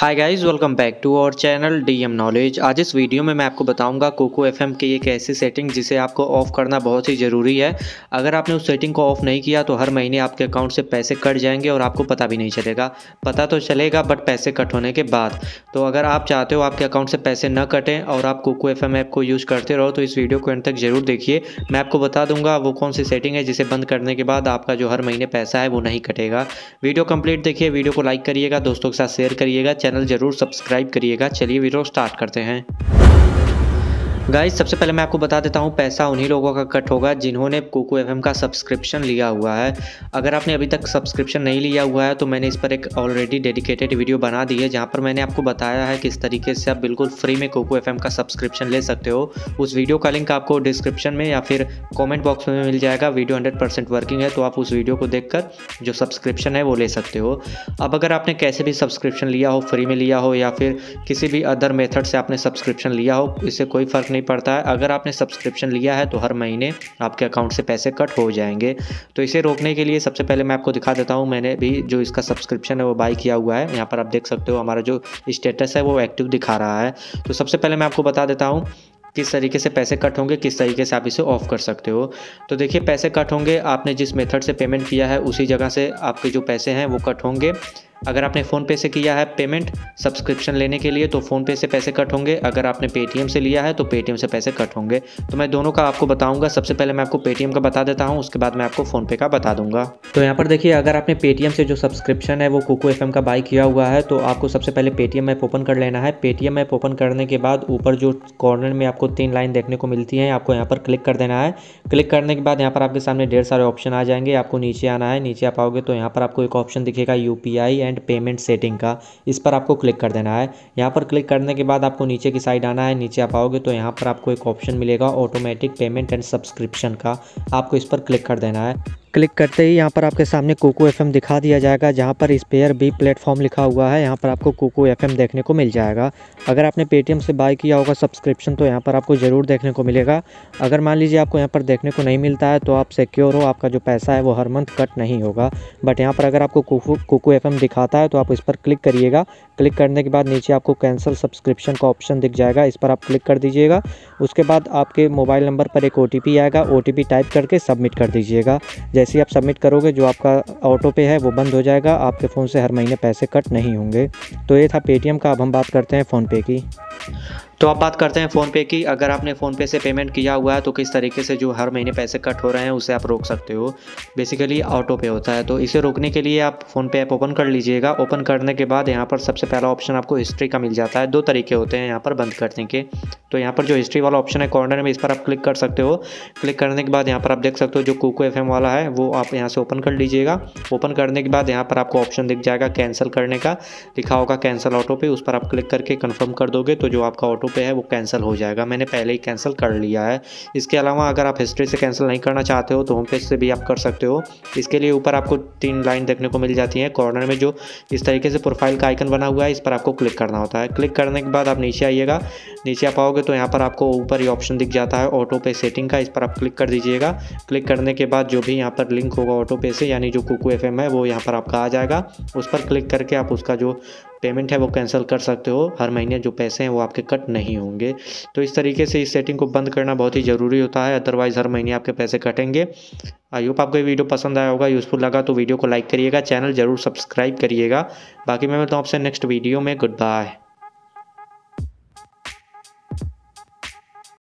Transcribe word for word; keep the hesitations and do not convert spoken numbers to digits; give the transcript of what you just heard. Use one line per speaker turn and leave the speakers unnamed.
Hi guys, welcome back to our channel DM knowledge. आज इस video में मैं आपको बताऊंगा कोको एफएम की एक ऐसी सेटिंग जिसे आपको ऑफ करना बहुत ही ज़रूरी है। अगर आपने उस सेटिंग को ऑफ नहीं किया तो हर महीने आपके अकाउंट से पैसे कट जाएंगे और आपको पता भी नहीं चलेगा। पता तो चलेगा बट पैसे कट होने के बाद। तो अगर आप चाहते हो आपके अकाउंट से पैसे न कटें और आप कोको एफएम ऐप को यूज़ करते रहो तो इस वीडियो को अंत तक ज़रूर देखिए। मैं आपको बता दूंगा वो कौन सी सेटिंग है जिसे बंद करने के बाद आपका जो हर महीने पैसा है वो नहीं कटेगा। वीडियो कंप्लीट देखिए, वीडियो को लाइक करिएगा, दोस्तों के साथ शेयर करिएगा, चैनल जरूर सब्सक्राइब करिएगा। चलिए वीडियो स्टार्ट करते हैं। गाइस, सबसे पहले मैं आपको बता देता हूं पैसा उन्हीं लोगों का कट होगा जिन्होंने कोको एफएम का सब्सक्रिप्शन लिया हुआ है। अगर आपने अभी तक सब्सक्रिप्शन नहीं लिया हुआ है तो मैंने इस पर एक ऑलरेडी डेडिकेटेड वीडियो बना दी है जहां पर मैंने आपको बताया है किस तरीके से आप बिल्कुल फ्री में कोको एफएम का सब्सक्रिप्शन ले सकते हो। उस वीडियो का लिंक आपको डिस्क्रिप्शन में या फिर कॉमेंट बॉक्स में मिल जाएगा। वीडियो हंड्रेड परसेंट वर्किंग है तो आप उस वीडियो को देखकर जो सब्सक्रिप्शन है वो ले सकते हो। अब अगर आपने कैसे भी सब्सक्रिप्शन लिया हो, फ्री में लिया हो या फिर किसी भी अदर मेथड से आपने सब्सक्रिप्शन लिया हो, इससे कोई फ़र्क नहीं पड़ता है। अगर आपने सब्सक्रिप्शन लिया है तो हर महीने आपके अकाउंट से पैसे कट हो जाएंगे। तो इसे रोकने के लिए सबसे पहले मैं आपको दिखा देता हूं, मैंने भी जो इसका सब्सक्रिप्शन है वो बाय किया हुआ है। यहाँ पर आप देख सकते हो हमारा जो स्टेटस है वो एक्टिव दिखा रहा है। तो सबसे पहले मैं आपको बता देता हूँ किस तरीके से पैसे कट होंगे, किस तरीके से आप इसे ऑफ कर सकते हो। तो देखिए, पैसे कट होंगे, आपने जिस मेथड से पेमेंट किया है उसी जगह से आपके जो पैसे हैं वो कट होंगे। अगर आपने फ़ोनपे से किया है पेमेंट सब्सक्रिप्शन लेने के लिए तो फ़ोनपे से पैसे कट होंगे। अगर आपने पेटीएम से लिया है तो पेटीएम से पैसे कट होंगे। तो मैं दोनों का आपको बताऊंगा। सबसे पहले मैं आपको पेटीएम का बता देता हूं, उसके बाद मैं आपको फ़ोनपे का बता दूंगा। तो यहाँ पर देखिए, अगर आपने पेटीएम से जो सब्सक्रिप्शन है वो कोको एफएम का बाय किया हुआ है तो आपको सबसे पहले पेटीएम ऐप ओपन कर लेना है। पेटीएम ऐप ओपन करने के बाद ऊपर जो कॉर्नर में आपको तीन लाइन देखने को मिलती है, आपको यहाँ पर क्लिक कर देना है। क्लिक करने के बाद यहाँ पर आपके सामने ढेर सारे ऑप्शन आ जाएंगे। आपको नीचे आना है। नीचे आप आओगे तो यहाँ पर आपको एक ऑप्शन दिखेगा यूपीआई एंड पेमेंट सेटिंग का। इस पर आपको क्लिक कर देना है। यहाँ पर क्लिक करने के बाद आपको नीचे की साइड आना है। नीचे आप आओगे तो यहाँ पर आपको एक ऑप्शन मिलेगा ऑटोमेटिक पेमेंट एंड सब्सक्रिप्शन का। आपको इस पर क्लिक कर देना है। क्लिक करते ही यहाँ पर आपके सामने कोको एफएम दिखा दिया जाएगा जहाँ पर स्पेयर बी प्लेटफॉर्म लिखा हुआ है। यहाँ पर आपको कोको एफएम देखने को मिल जाएगा। अगर आपने पेटीएम से बाय किया होगा सब्सक्रिप्शन तो यहाँ पर आपको ज़रूर देखने को मिलेगा। अगर मान लीजिए आपको यहाँ पर देखने को नहीं मिलता है तो आप सिक्योर हो, आपका जो पैसा है वो हर मंथ कट नहीं होगा। बट यहाँ पर अगर आपको कोको कोको एफएम दिखाता है तो आप इस पर क्लिक करिएगा। क्लिक करने के बाद नीचे आपको कैंसिल सब्सक्रिप्शन का ऑप्शन दिख जाएगा, इस पर आप क्लिक कर दीजिएगा। उसके बाद आपके मोबाइल नंबर पर एक ओटीपी आएगा, ओटीपी टाइप करके सबमिट कर दीजिएगा। जैसे ही आप सबमिट करोगे जो आपका ऑटो पे है वो बंद हो जाएगा। आपके फ़ोन से हर महीने पैसे कट नहीं होंगे। तो ये था पेटीएम का। अब हम बात करते हैं फ़ोनपे की। तो अब बात करते हैं फ़ोनपे की। अगर आपने फ़ोनपे से पेमेंट किया हुआ है तो किस तरीके से जो हर महीने पैसे कट हो रहे हैं उसे आप रोक सकते हो। बेसिकली ऑटो पे होता है। तो इसे रोकने के लिए आप फ़ोनपे ऐप ओपन कर लीजिएगा। ओपन करने के बाद यहाँ पर सबसे पहला ऑप्शन आपको हिस्ट्री का मिल जाता है। दो तरीके होते हैं यहाँ पर बंद करने के। तो यहाँ पर जो हिस्ट्री वाला ऑप्शन है कॉर्नर में, इस पर आप क्लिक कर सकते हो। क्लिक करने के बाद यहाँ पर आप देख सकते हो जो कोको एफएम वाला है वो आप यहाँ से ओपन कर लीजिएगा। ओपन करने के बाद यहाँ पर आपको ऑप्शन दिख जाएगा कैंसिल करने का, लिखा होगा कैंसिल ऑटो पे। उस पर आप क्लिक करके कन्फर्म कर दोगे तो जो आपका ऑटो पे है वो कैंसिल हो जाएगा। मैंने पहले ही कैंसिल कर लिया है। इसके अलावा अगर आप हिस्ट्री से कैंसिल नहीं करना चाहते हो तो होम पेज से भी आप कर सकते हो। इसके लिए ऊपर आपको तीन लाइन देखने को मिल जाती है कॉर्नर में, जो इस तरीके से प्रोफाइल का आइकन बना हुआ है, इस पर आपको क्लिक करना होता है। क्लिक करने के बाद आप नीचे आइएगा। नीचे आप आओगे तो यहाँ पर आपको ऊपर ये ऑप्शन दिख जाता है ऑटो पे सेटिंग का, इस पर आप क्लिक कर दीजिएगा। क्लिक करने के बाद जो भी यहाँ पर लिंक होगा ऑटो पे से, यानी जो कोको एफएम है वो यहाँ पर आपका आ जाएगा। उस पर क्लिक करके आप उसका जो पेमेंट है वो कैंसिल कर सकते हो। हर महीने जो पैसे हैं वो आपके कट नहीं होंगे। तो इस तरीके से इस सेटिंग को बंद करना बहुत ही ज़रूरी होता है, अदरवाइज़ हर महीने आपके पैसे कटेंगे। आई होप आपको ये वीडियो पसंद आया होगा, यूज़फुल लगा तो वीडियो को लाइक करिएगा, चैनल ज़रूर सब्सक्राइब करिएगा। बाकी मैं मिलता हूँ आपसे नेक्स्ट वीडियो में। Good bye.